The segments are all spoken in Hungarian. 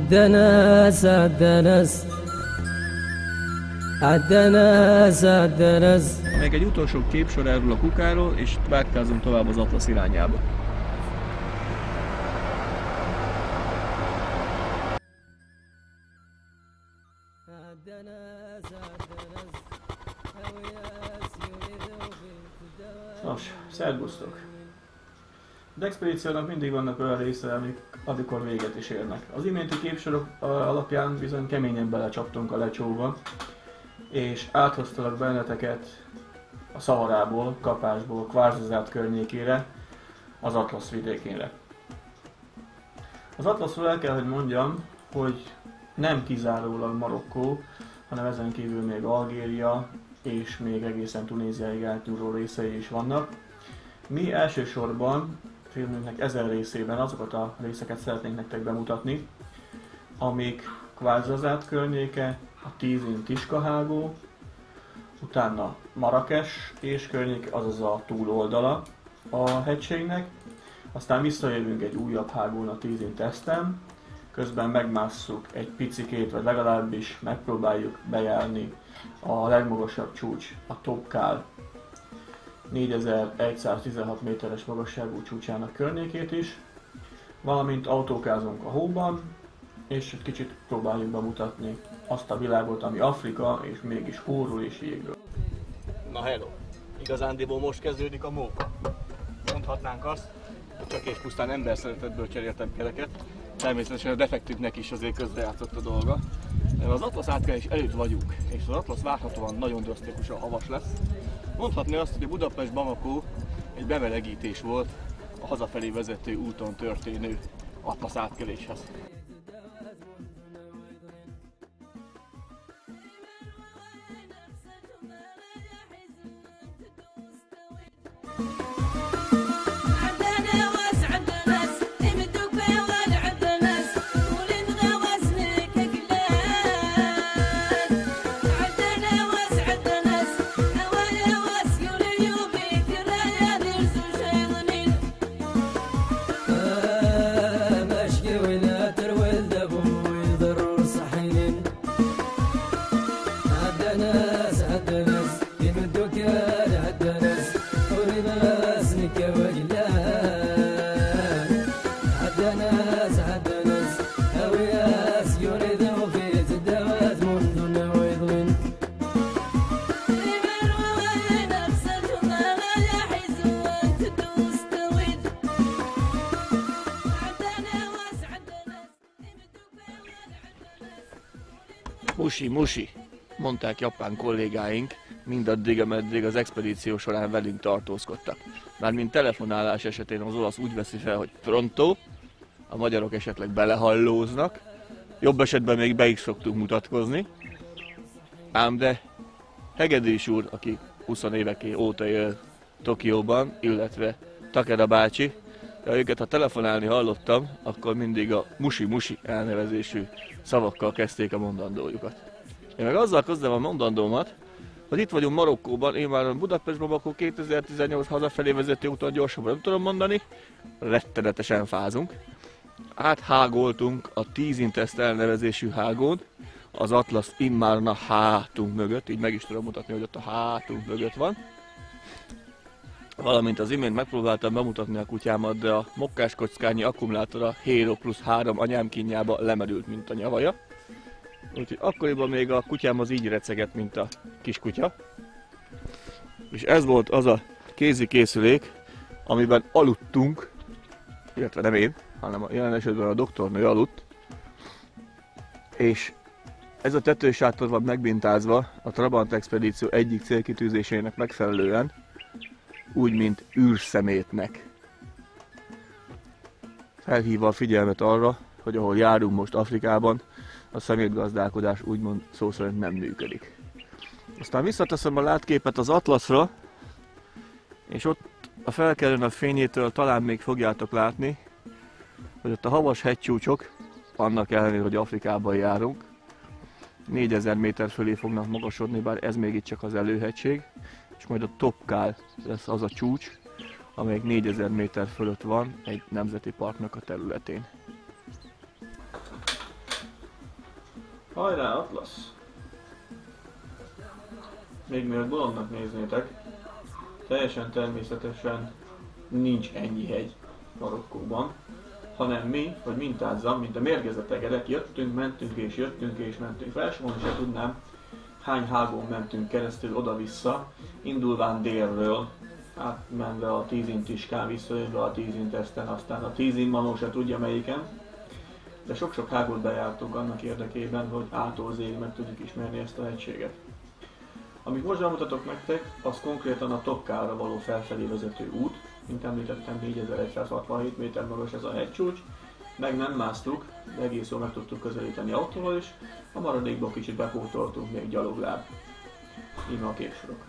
عدناس عدناس عدناس عدناس. Még egy utolsó képsor erről a kukáról, és vágkázunk tovább az Atlasz irányába. Nos, szervusztok! Az expedíciónak mindig vannak olyan része, amikor véget is érnek. Az iménti képsorok alapján bizony keményen belecsaptunk a lecsóba, és áthoztalak benneteket a Szaharából, Kapásból, Kvárzazát környékére, az Atlasz vidékére. Az Atlaszról el kell, hogy mondjam, hogy nem kizárólag Marokkó, hanem ezen kívül még Algéria és még egészen Tunéziáig átnyúló részei is vannak. Mi elsősorban filmünknek ezen részében azokat a részeket szeretnénk nektek bemutatni, amik Kvárzazát környéke, a Tízin Tiskahágó, utána Marrakes és környéke, azaz a túloldala a hegységnek, aztán visszajövünk egy újabb hágón, a Tízin Tesztem, közben megmásszuk egy picikét, vagy legalábbis megpróbáljuk bejárni a legmagasabb csúcs, a Topkál 4116 méteres magasságú csúcsának környékét is, valamint autókázunk a hóban, és egy kicsit próbáljuk bemutatni azt a világot, ami Afrika, és mégis hóról és jégről. Na hello! Igazándiból most kezdődik a móka. Mondhatnánk azt, hogy csak és pusztán emberszeretetből cseréltem kereket. Természetesen a defektünknek is azért közrejátszott a dolga. Az Atlasz átkelés előtt vagyunk, és az Atlasz várhatóan nagyon drasztikusan havas lesz. Mondhatni azt, hogy a Budapest-Bamako egy bemelegítés volt a hazafelé vezető úton történő Atlasz átkeléshez. Musi, musi, mondták japán kollégáink mindaddig, ameddig az expedíció során velünk tartózkodtak. Mármint telefonálás esetén az olasz úgy veszi fel, hogy pronto, a magyarok esetleg belehallóznak, jobb esetben még be is szoktunk mutatkozni. Ám de Hegedűs úr, aki 20 évek óta él Tokióban, illetve Takeda bácsi, őket ha telefonálni hallottam, akkor mindig a musi-musi elnevezésű szavakkal kezdték a mondandójukat. Én meg azzal kezdem a mondandómat, hogy itt vagyunk Marokkóban, én már a Budapest-Bamako 2018 hazafelé vezető úton gyorsabban nem tudom mondani, rettenetesen fázunk. Áthágoltunk a Tízin Teszt elnevezésű hágón, az Atlasz immár a hátunk mögött, így meg is tudom mutatni, hogy ott a hátunk mögött van. Valamint az imént megpróbáltam bemutatni a kutyámat, de a mokkáskockányi akkumulátora Hero Plus 3 anyám kínjába lemerült, mint a nyavaja. Úgyhogy akkoriban még a kutyám az így recegett, mint a kiskutya. És ez volt az a kézikészülék, amiben aludtunk, illetve nem én, hanem a jelen esetben a doktornő aludt. És ez a tetősátor van megbintázva a Trabant expedíció egyik célkitűzésének megfelelően, úgy, mint űrszemétnek. Felhívva a figyelmet arra, hogy ahol járunk most Afrikában, a szemétgazdálkodás úgymond szó szerint nem működik. Aztán visszateszem a látképet az Atlaszra, és ott a felkelő nap fényétől talán még fogjátok látni, hogy ott a havas hegycsúcsok, annak ellenére, hogy Afrikában járunk, 4000 méter fölé fognak magasodni, bár ez még itt csak az előhegység, és majd a Topkál lesz az a csúcs, amelyik 4000 méter fölött van egy nemzeti parknak a területén. Hajrá, Atlasz! Még mielőtt bolondnak néznétek, teljesen természetesen nincs ennyi hegy Marokkóban, hanem mi, hogy mintázzam, mint a mérgezett egerek, jöttünk, mentünk és mentünk. Felsorolni se tudnám, hány hágón mentünk keresztül oda-vissza, indulván délről, átmenve a Tízin Tiskán, visszajönve a Tízin Teszten, aztán a Tízin Manó se tudja melyiken. De sok-sok hágót bejártunk annak érdekében, hogy A-tól Z-ig meg tudjuk ismerni ezt a hegységet. Amit most bemutatok nektek, az konkrétan a Tokkára való felfelé vezető út. Mint említettem, 4167 méter magas ez a hegycsúcs. Meg nem másztuk, de egész jól meg tudtuk közelíteni autóval is. A maradékból kicsit bepótoltunk még gyalogláb. Íme a képsorok.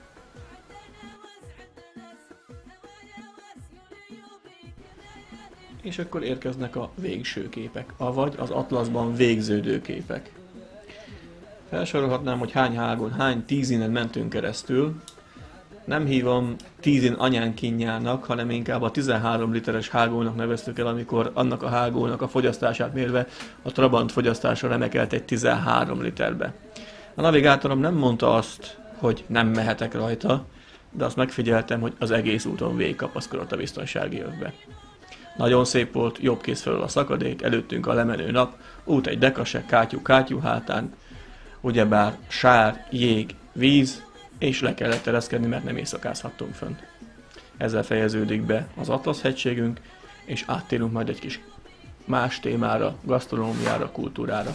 És akkor érkeznek a végső képek, avagy az Atlaszban végződő képek. Felsorolhatnám, hogy hány hágon, hány tízinen mentünk keresztül. Nem hívom Tízin anyánkinjának, hanem inkább a 13 literes hágónak neveztük el, amikor annak a hágónak a fogyasztását mérve a Trabant fogyasztása remekelt egy 13 literbe. A navigátorom nem mondta azt, hogy nem mehetek rajta, de azt megfigyeltem, hogy az egész úton végigkapaszkodott a biztonsági övbe. Nagyon szép volt, jobb kéz felől a szakadék, előttünk a lemenő nap, út egy dekase, kátyú hátán, ugyebár sár, jég, víz, és le kellett ereszkedni, mert nem éjszakázhattunk fönt. Ezzel fejeződik be az Atlasz-hegységünk, és áttérünk majd egy kis más témára, gasztronómiára, kultúrára.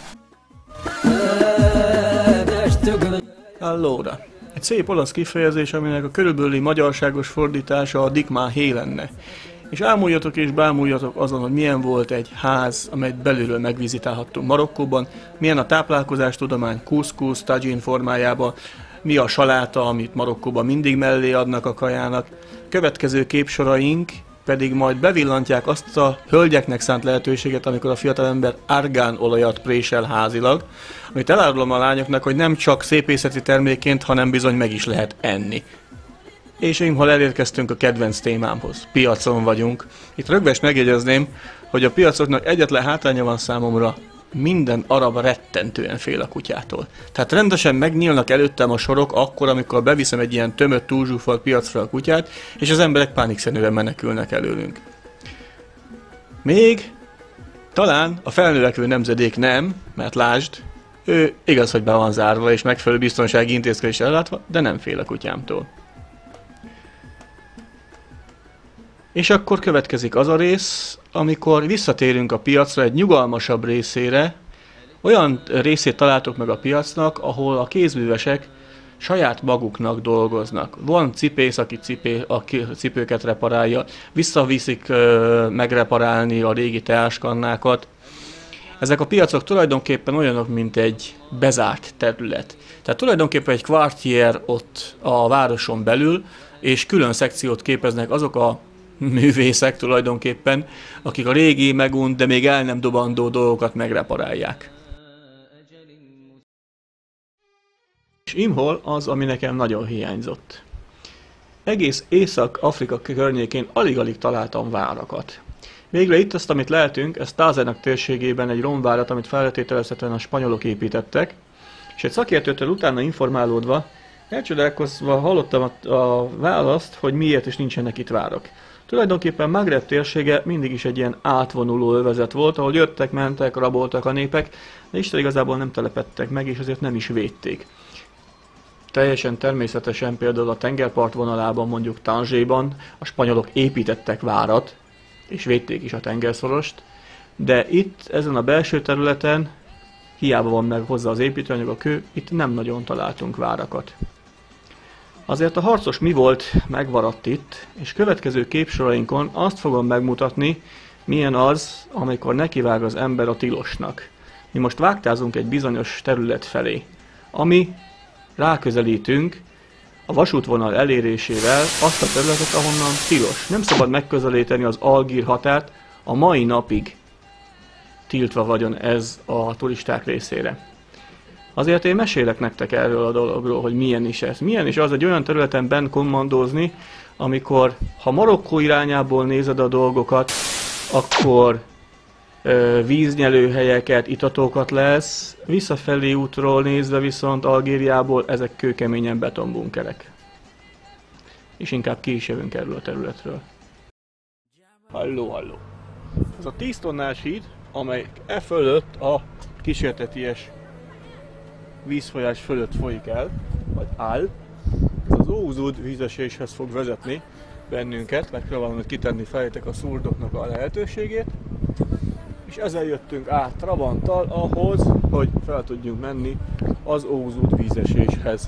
Allora. Egy szép olasz kifejezés, aminek a körülbelüli magyarságos fordítása a dikmá hé lenne. És ámuljatok és bámuljatok azon, hogy milyen volt egy ház, amelyet belülről megvizitálhattunk Marokkóban, milyen a táplálkozástudomány kuszkusz, tagine formájában, mi a saláta, amit Marokkóban mindig mellé adnak a kajának. Következő képsoraink pedig majd bevillantják azt a hölgyeknek szánt lehetőséget, amikor a fiatalember argánolajat présel házilag, amit elárulom a lányoknak, hogy nem csak szépészeti termékként, hanem bizony meg is lehet enni. És imhol elérkeztünk a kedvenc témámhoz. Piacon vagyunk. Itt rögvest megjegyezném, hogy a piacoknak egyetlen hátránya van számomra, minden arab rettentően fél a kutyától. Tehát rendesen megnyílnak előttem a sorok akkor, amikor beviszem egy ilyen tömött, túlzsúfolt piacra a kutyát, és az emberek pánikszenűen menekülnek előlünk. Még talán a felnövekvő nemzedék nem, mert lásd, ő igaz, hogy be van zárva és megfelelő biztonsági intézkedéssel ellátva, de nem fél a kutyámtól. És akkor következik az a rész, amikor visszatérünk a piacra egy nyugalmasabb részére. Olyan részét találtok meg a piacnak, ahol a kézművesek saját maguknak dolgoznak. Van cipész, aki cipőket reparálja, visszaviszik megreparálni a régi teáskannákat. Ezek a piacok tulajdonképpen olyanok, mint egy bezárt terület. Tehát tulajdonképpen egy quartier ott a városon belül, és külön szekciót képeznek azok a művészek tulajdonképpen, akik a régi, megunt, de még el nem dobandó dolgokat megreparálják. És imhol az, ami nekem nagyon hiányzott. Egész Észak-Afrika környékén alig-alig találtam várakat. Végre itt azt, amit lehetünk, ez Tázenak térségében egy romvárat, amit feltételezhetően a spanyolok építettek, és egy szakértőtől utána informálódva, elcsodálkozva hallottam a választ, hogy miért is nincsenek itt várak. Tulajdonképpen Magreb térsége mindig is egy ilyen átvonuló övezet volt, ahol jöttek, mentek, raboltak a népek, de Isten igazából nem telepedtek meg, és azért nem is védték. Teljesen természetesen például a tengerpart vonalában, mondjuk Tanzséban a spanyolok építettek várat, és védték is a tengerszorost, de itt, ezen a belső területen, hiába van meg hozzá az építőanyag, a kő, itt nem nagyon találtunk várakat. Azért a harcos mi volt megmaradt itt, és következő képsorainkon azt fogom megmutatni, milyen az, amikor nekivág az ember a tilosnak. Mi most vágtázunk egy bizonyos terület felé, ami ráközelítünk a vasútvonal elérésével azt a területet, ahonnan tilos. Nem szabad megközelíteni az algír határt, a mai napig tiltva vagyon ez a turisták részére. Azért én mesélek nektek erről a dologról, hogy milyen is ez. Milyen is az egy olyan területen benn kommandózni, amikor, ha Marokkó irányából nézed a dolgokat, akkor víznyelőhelyeket, itatokat lesz. Visszafelé útról nézve viszont Algériából ezek kőkeményen betonbunkerek. És inkább ki is jövünk erről a területről. Halló, halló! Ez a 10 tonnás híd, amely e fölött a kísérteties vízfolyás fölött folyik el, vagy áll. Ez az Ózud vízeséshez fog vezetni bennünket, megpróbálom kitenni felétek a szurdoknak a lehetőségét. És ezzel jöttünk át Trabanttal ahhoz, hogy fel tudjunk menni az Ózud vízeséshez.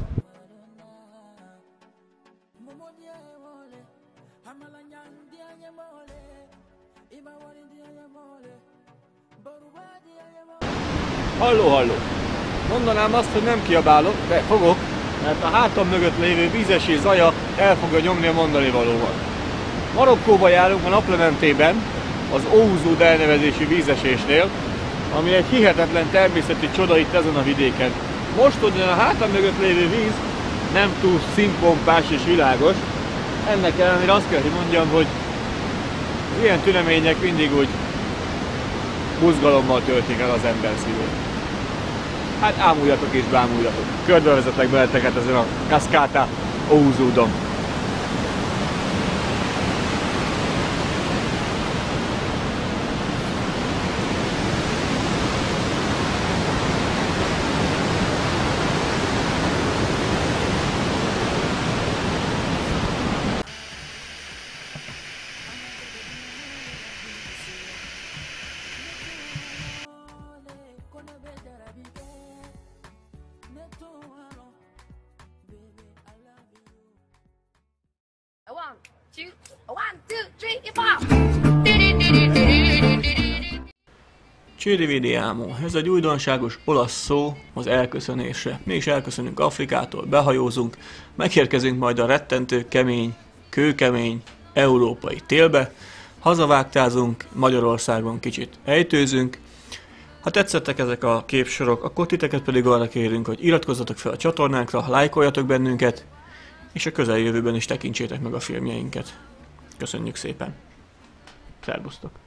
Halló, halló! Mondanám azt, hogy nem kiabálok, de fogok, mert a hátam mögött lévő vízesés zaja el fogja nyomni a mondani valóval. Marokkóba járunk a naplementében, az Ózud elnevezésű vízesésnél, ami egy hihetetlen természeti csoda itt ezen a vidéken. Most ugyan a hátam mögött lévő víz nem túl színpompás és világos, ennek ellenére azt kell, hogy mondjam, hogy az ilyen tünemények mindig úgy buzgalommal töltik el az ember szívét. Hát ámuljatok és bámuljatok. Körbevezetek beleteket ezen a Cascata Ózudon. Ci rivediamo. Ez egy újdonságos olasz szó az elköszönésre. Mi is elköszönünk Afrikától, behajózunk, megérkezünk majd a rettentő kemény, kőkemény európai télbe, hazavágtázunk, Magyarországon kicsit ejtőzünk. Ha tetszettek ezek a képsorok, akkor titeket pedig arra kérünk, hogy iratkozzatok fel a csatornánkra, lájkoljatok bennünket, és a közeljövőben is tekintsétek meg a filmjeinket. Köszönjük szépen! Szerbusztok!